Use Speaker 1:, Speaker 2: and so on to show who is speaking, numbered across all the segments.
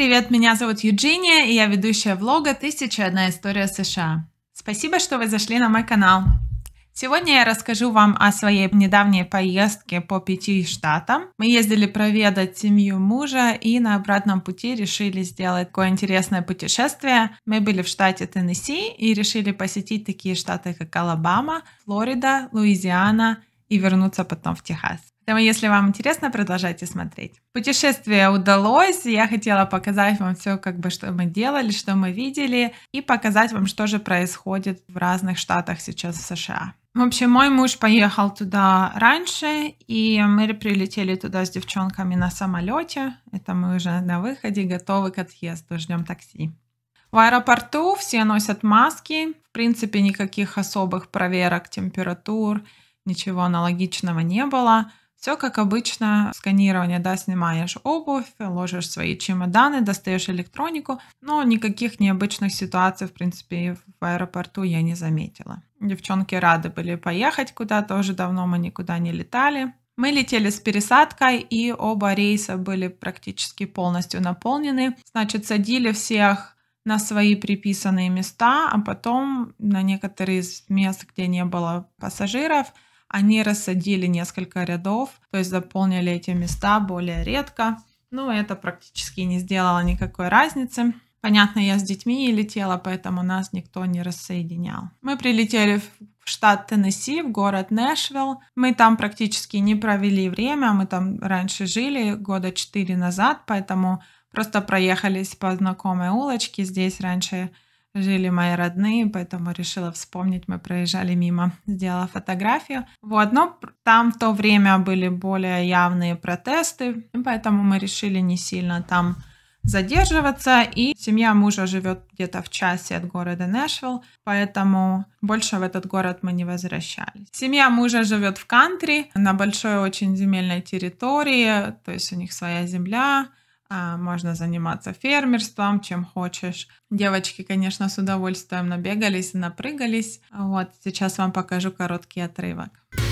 Speaker 1: привет! Меня зовут Юджиния, и я ведущая влога «1001 история США». Спасибо, что вы зашли на мой канал. Сегодня я расскажу вам о своей недавней поездке по 5 штатам. Мы ездили проведать семью мужа и на обратном пути решили сделать такое интересное путешествие. Мы были в штате Теннесси и решили посетить такие штаты, как Алабама, Флорида, Луизиана и вернуться потом в Техас. Поэтому, если вам интересно, продолжайте смотреть. Путешествие удалось. Я хотела показать вам все, что мы делали, что мы видели, и показать вам, что же происходит в разных штатах сейчас в США. В общем, мой муж поехал туда раньше, и мы прилетели туда с девчонками на самолете. Это мы уже на выходе, готовы к отъезду, ждем такси. В аэропорту все носят маски. В принципе, никаких особых проверок температур, ничего аналогичного не было. Все как обычно, сканирование, снимаешь обувь, ложишь свои чемоданы, достаешь электронику, но никаких необычных ситуаций, в принципе, в аэропорту я не заметила. Девчонки рады были поехать куда-то, уже давно мы никуда не летали. Мы летели с пересадкой, и оба рейса были практически полностью наполнены. Значит, садили всех на свои приписанные места, а потом на некоторые из мест, где не было пассажиров, они рассадили несколько рядов, то есть заполнили эти места более редко. Но это практически не сделало никакой разницы. Понятно, я с детьми летела, поэтому нас никто не рассоединял. Мы прилетели в штат Теннесси, в город Нэшвилл. Мы там практически не провели время, мы там раньше жили, 4 года назад, поэтому просто проехались по знакомой улочке. Здесь раньше жили мои родные, поэтому решила вспомнить. Мы проезжали мимо, сделала фотографию. Но там в то время были более явные протесты, поэтому мы решили не сильно там задерживаться. И семья мужа живет где-то в часе от города Нэшвилл, поэтому больше в этот город мы не возвращались. Семья мужа живет в кантри, на большой очень земельной территории, то есть у них своя земля. Можно заниматься фермерством, чем хочешь. Девочки, конечно, с удовольствием набегались и напрыгались. Сейчас вам покажу короткий отрывок.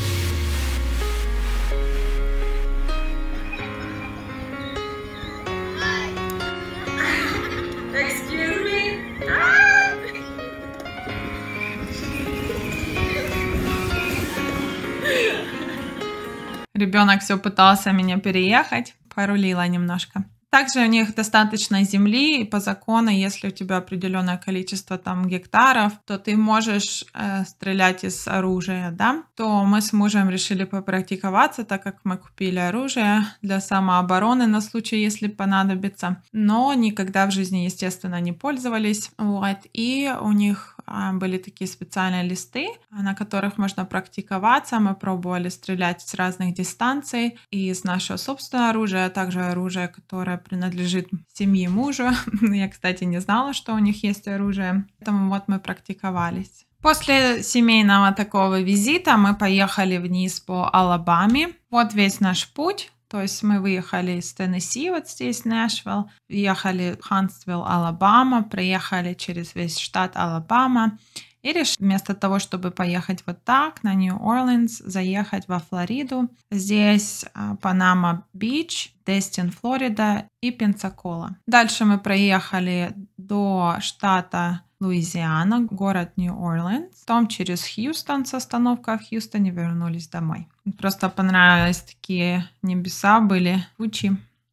Speaker 1: Excuse me? Ребенок все пытался меня переехать, порулила немножко. Также у них достаточно земли, и по закону, если у тебя определенное количество гектаров, то ты можешь стрелять из оружия, То мы с мужем решили попрактиковаться, так как мы купили оружие для самообороны на случай, если понадобится, но никогда в жизни, естественно, не пользовались. И у них были такие специальные листы, на которых можно практиковаться. Мы пробовали стрелять с разных дистанций и из нашего собственного оружия, а также оружие, которое принадлежит семье мужа. Я, кстати, не знала, что у них есть оружие. Поэтому мы практиковались. После семейного такого визита мы поехали вниз по Алабаме. Весь наш путь. То есть мы выехали из Теннесси, здесь Нэшвилл, ехали в Хантсвилл, Алабама, проехали через весь штат Алабама и решили вместо того, чтобы поехать так на Нью-Орлеанс, заехать во Флориду. Здесь Панама-Бич, Дестин, Флорида и Пенсакола. Дальше мы проехали до штата Луизиана, город Нью-Орлеанс. Потом через Хьюстон с остановкой в Хьюстоне вернулись домой. Просто понравились, такие небеса были, тучи.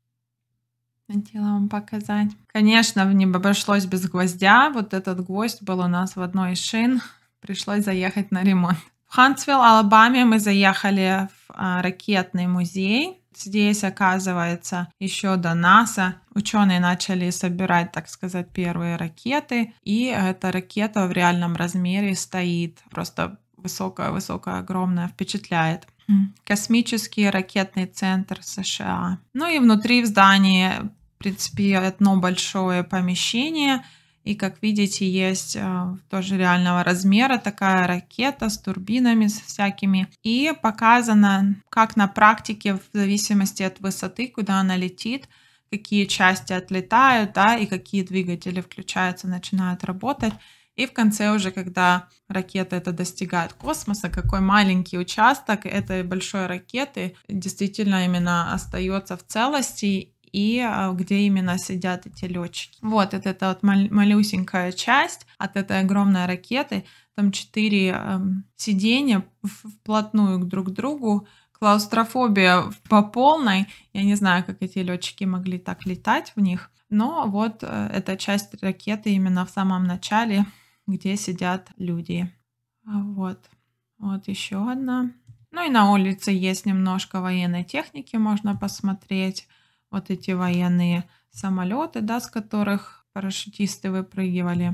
Speaker 1: Хотела вам показать. Конечно, не обошлось без гвоздя. Этот гвоздь был у нас в одной из шин. Пришлось заехать на ремонт. В Хантсвилл, Алабаме мы заехали в ракетный музей. Здесь, оказывается, еще до НАСА ученые начали собирать, так сказать, первые ракеты. И эта ракета в реальном размере стоит. Просто высокая, огромная, впечатляет. Космический ракетный центр США. И внутри в здании, в принципе, одно большое помещение. И, как видите, есть тоже реального размера такая ракета с турбинами с всякими. И показано, как на практике, в зависимости от высоты, куда она летит, какие части отлетают, и какие двигатели включаются, начинают работать. И в конце уже, когда ракета это достигает космоса, какой маленький участок этой большой ракеты действительно именно остается в целости и где именно сидят эти летчики. Вот это вот малюсенькая часть от этой огромной ракеты. Там 4 сиденья вплотную друг к другу. Клаустрофобия по полной. Я не знаю, как эти летчики могли так летать в них. Но вот эта часть ракеты именно в самом начале, где сидят люди. Вот еще одна. Ну и на улице есть немножко военной техники, можно посмотреть. Вот эти военные самолеты, да, с которых парашютисты выпрыгивали.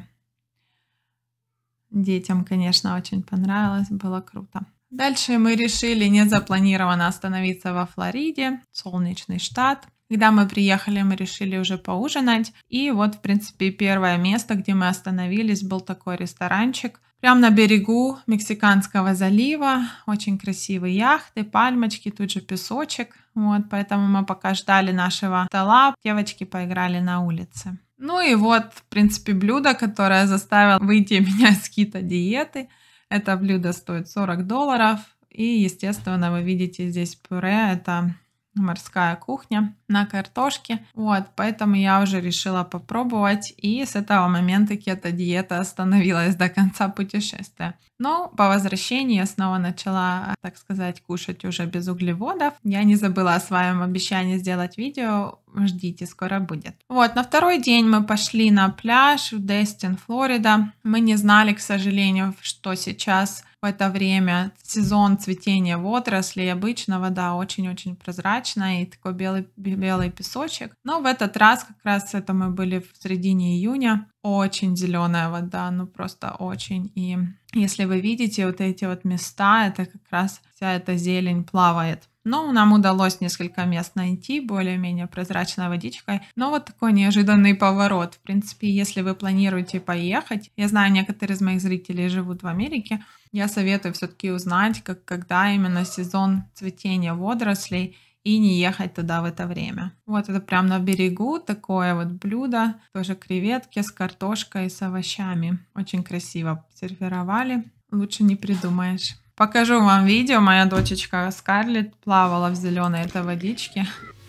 Speaker 1: Детям, конечно, очень понравилось, было круто. Дальше мы решили незапланированно остановиться во Флориде, солнечный штат. Когда мы приехали, мы решили уже поужинать. И вот, в принципе, первое место, где мы остановились, был такой ресторанчик. Прямо на берегу Мексиканского залива. Очень красивые яхты, пальмочки, тут же песочек. Вот, поэтому мы пока ждали нашего стола, девочки поиграли на улице. Ну и вот, в принципе, блюдо, которое заставило выйти меня из кето-диеты. Это блюдо стоит $40. И, естественно, вы видите здесь пюре. Это морская кухня на картошке. Вот, поэтому я уже решила попробовать. И с этого момента кето-диета остановилась до конца путешествия. Но по возвращении я снова начала, так сказать, кушать уже без углеводов. Я не забыла о своем обещании сделать видео. Ждите, скоро будет. Вот, на второй день мы пошли на пляж в Дестин, Флорида. Мы не знали, к сожалению, что сейчас в это время сезон цветения водорослей. Обычно вода очень-очень прозрачная и такой белый песочек. Но в этот раз, как раз это мы были в середине июня, очень зеленая вода, ну просто очень. И если вы видите вот эти вот места, это как раз вся эта зелень плавает. Но нам удалось несколько мест найти, более-менее прозрачной водичкой. Но вот такой неожиданный поворот. В принципе, если вы планируете поехать, я знаю, некоторые из моих зрителей живут в Америке, я советую все-таки узнать, когда именно сезон цветения водорослей, и не ехать туда в это время. Вот это прям на берегу такое вот блюдо. Тоже креветки с картошкой, с овощами. Очень красиво сервировали. Лучше не придумаешь. Покажу вам видео. Моя дочечка Скарлетт плавала в зеленой этой водичке.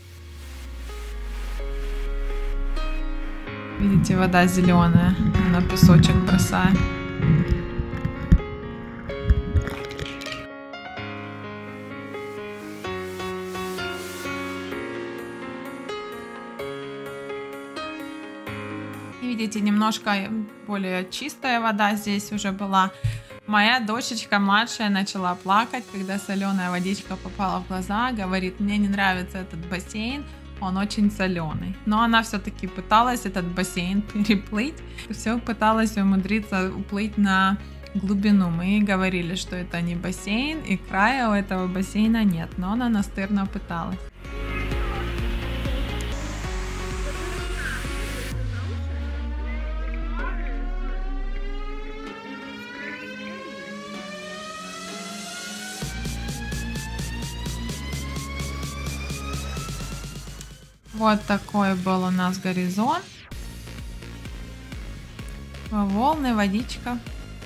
Speaker 1: Видите, вода зеленая. Она песочек бросает. Видите, немножко более чистая вода здесь уже была. Моя дочечка младшая начала плакать, когда соленая водичка попала в глаза. Говорит, мне не нравится этот бассейн, он очень соленый. Но она все-таки пыталась этот бассейн переплыть. Все пыталась умудриться уплыть на глубину. Мы ей говорили, что это не бассейн, и края у этого бассейна нет. Но она настырно пыталась. Вот такой был у нас горизонт. Волны, водичка.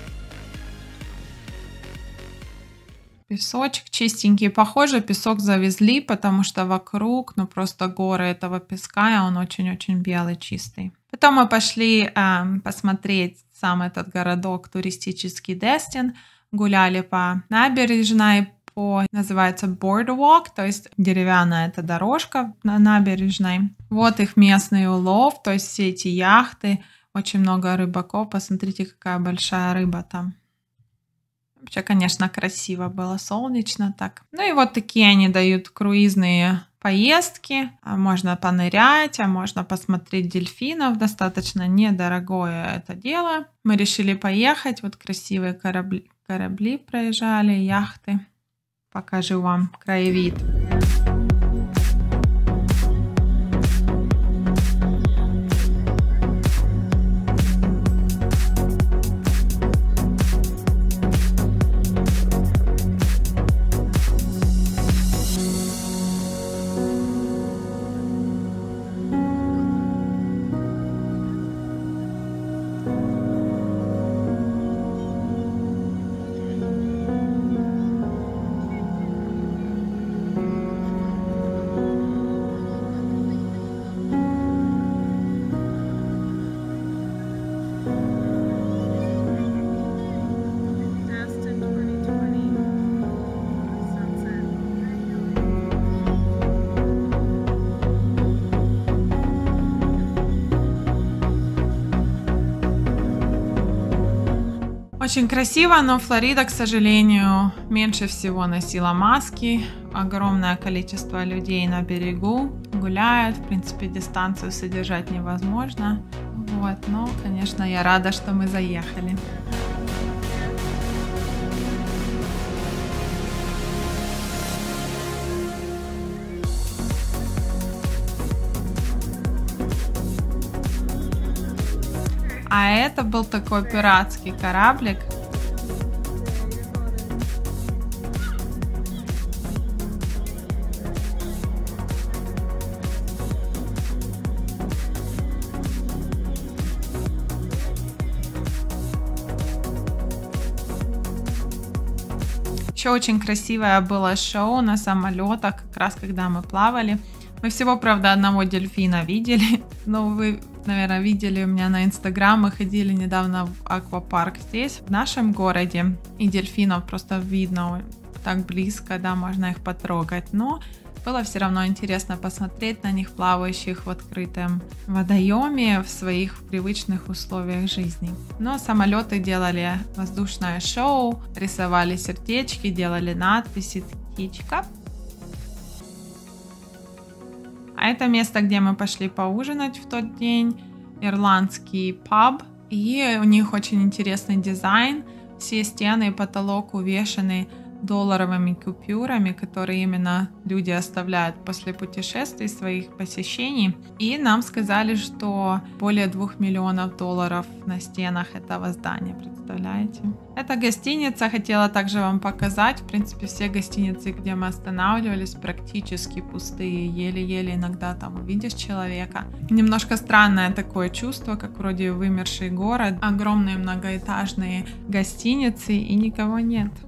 Speaker 1: Песочек чистенький. Похоже, песок завезли, потому что вокруг, ну просто горы этого песка, и он очень-очень белый, чистый. Потом мы пошли посмотреть сам этот городок туристический Дестин. Гуляли по набережной. Называется boardwalk, то есть деревянная эта дорожка на набережной. Вот их местный улов, то есть все эти яхты, очень много рыбаков. Посмотрите, какая большая рыба там. Вообще, конечно, красиво было, солнечно так. Ну и вот такие они дают круизные поездки. Можно понырять, а можно посмотреть дельфинов. Достаточно недорогое это дело. Мы решили поехать. Вот красивые корабли проезжали, яхты. Покажу вам краевид. Очень красиво, но Флорида, к сожалению, меньше всего носила маски. Огромное количество людей на берегу гуляют. В принципе, дистанцию содержать невозможно. Вот, но, конечно, я рада, что мы заехали. А это был такой пиратский кораблик. Еще очень красивое было шоу на самолетах, как раз когда мы плавали. Мы всего, правда, одного дельфина видели, но вы, наверное, видели у меня на Инстаграм. Мы ходили недавно в аквапарк здесь, в нашем городе, и дельфинов просто видно так близко, да, можно их потрогать. Но было все равно интересно посмотреть на них, плавающих в открытом водоеме в своих привычных условиях жизни. Но самолеты делали воздушное шоу, рисовали сердечки, делали надписи «Птичка». А это место, где мы пошли поужинать в тот день, ирландский паб. И у них очень интересный дизайн. Все стены и потолок увешаны долларовыми купюрами, которые именно люди оставляют после путешествий, своих посещений. И нам сказали, что более 2 миллионов долларов на стенах этого здания, представляете? Эта гостиница, хотела также вам показать. В принципе, все гостиницы, где мы останавливались, практически пустые. Еле-еле иногда там увидишь человека. Немножко странное такое чувство, как вроде вымерший город. Огромные многоэтажные гостиницы и никого нет.